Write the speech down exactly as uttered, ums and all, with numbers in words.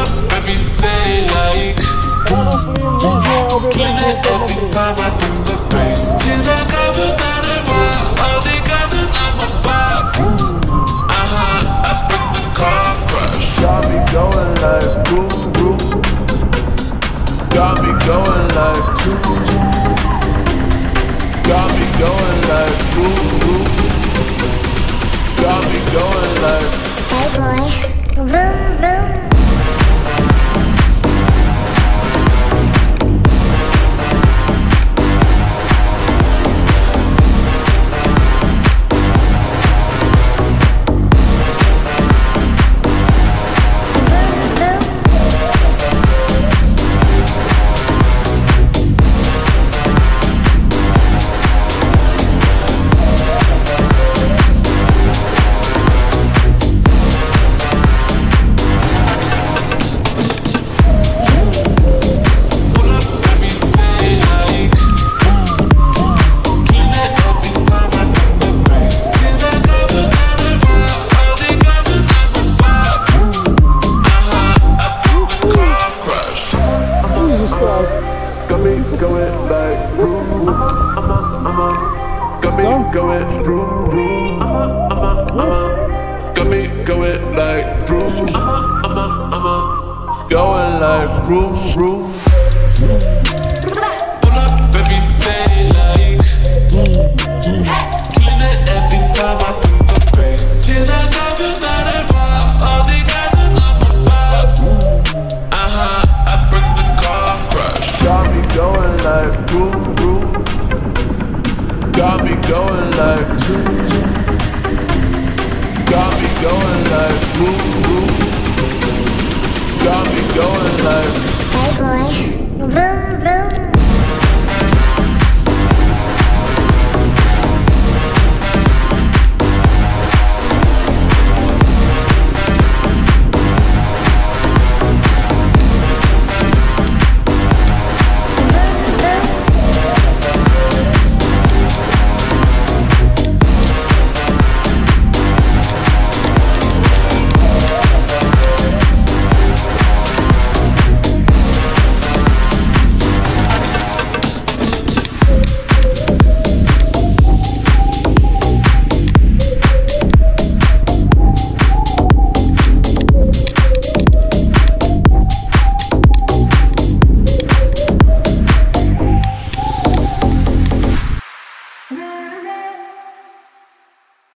up every day like clean it every time I bring the bass. Can I cover that and rock? All they got is I'm a pop. Uh-huh, I bring the car crush. Got me going like boom, boom. Got me going like zoom, zoom. Got me going like boom, boom. Got me going like hey boy, vroom, vroom. got me going like vroom. Got me going vroom, vroom. Got me going like vroom. Going like vroom, vroom.